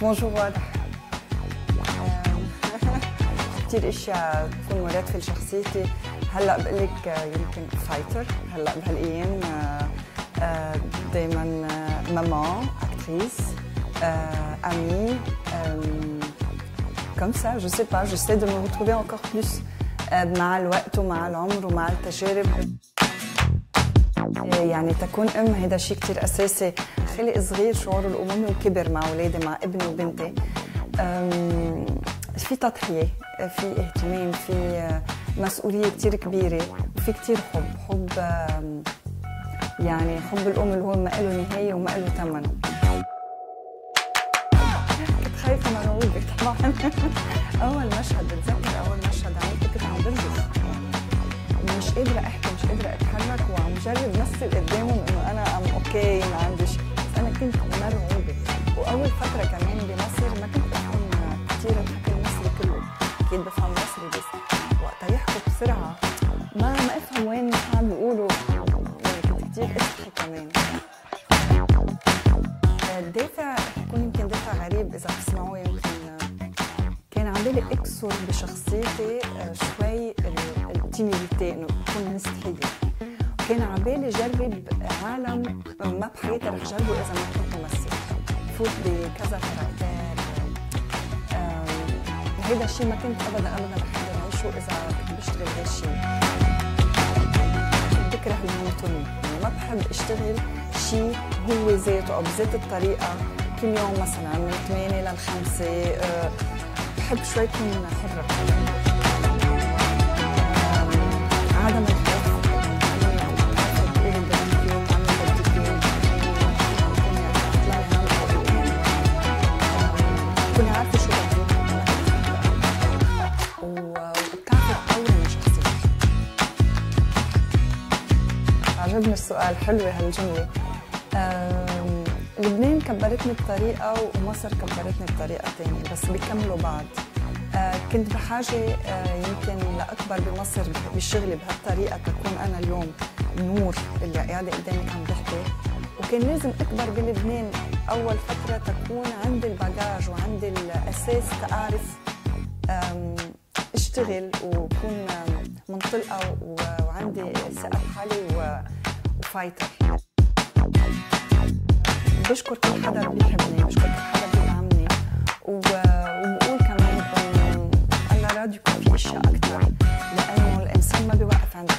بونجور واضح. كثير اشياء تكون مرادفه لشخصيتي. هلا بقول لك يمكن فايتر هلا بهالايام، دائما مامان اكتريس، امي، comme ça, je sais pas, j'essaie de me retrouver encore plus مع الوقت ومع العمر ومع التجارب. يعني تكون هيدا شيء كتير اساسي. خلق صغير شعور الامومه وكبر مع اولادي، مع ابني وبنتي. في تضحيه، في اهتمام، في مسؤوليه كتير كبيره، وفي كتير حب يعني حب الام اللي هو ما له نهايه وما له ثمن. كنت خايفه مرعوبه طبعا. اول مشهد بتذكر اول مشهد عملته كنت عم برجف، مش قادره احكي، مش قادره اتحرك، وعم جرب مثل قدامهم انه انا اوكي ما عندي شيء، بس انا كنت مرعوبه. واول فتره كمان بمصر ما كنت افهم كثير الحكي المصري كله، اكيد بفهم مصري بس وقتها يحكوا بسرعه ما افهم وين عم بيقولوا، يعني كنت كثير اضحك كمان. الدافع يكون يمكن دافع غريب اذا بتسمعوه، يمكن كان عم بالي اكسر بشخصيتي شوي التيميديتي، انه اكون مستحيه. كان على بالي جرب عالم ما بحياتي رح جربه اذا ما كنت ممثل، فوت بكذا كاركتير. هيدا الشيء ما كنت ابدا رح اقدر اعيشه اذا كنت بشتغل هالشيء. بكره المونوتوني، يعني ما بحب اشتغل شيء هو ذاته او بذات الطريقه كل يوم، مثلا من 8 ل 5. بحب شوي اكون حره. عدم الخوف، كوني عارفه شو بدك وبتعرفي تطوري من شخصيتك. عجبني السؤال، حلوه هالجمله. لبنان كبرتني بطريقه ومصر كبرتني بطريقه ثانيه، بس بيكملوا بعض. كنت بحاجه يمكن لاكبر بمصر بشغلي بهالطريقه تكون انا اليوم نور اللي قاعده قدامك عم بحكي، وكان لازم اكبر بلبنان اول فتره تكون عندي الباجاج وعندي الاساس تعرف اشتغل وكون منطلقه وعندي ثقه بحالي وفايتر. بشكر كل حدا بيحبني، بشكر كل حدا بيدعمني، وبقول كمان انه انا راد يكون في اشياء اكثر، لانه الانسان ما بيوقف عند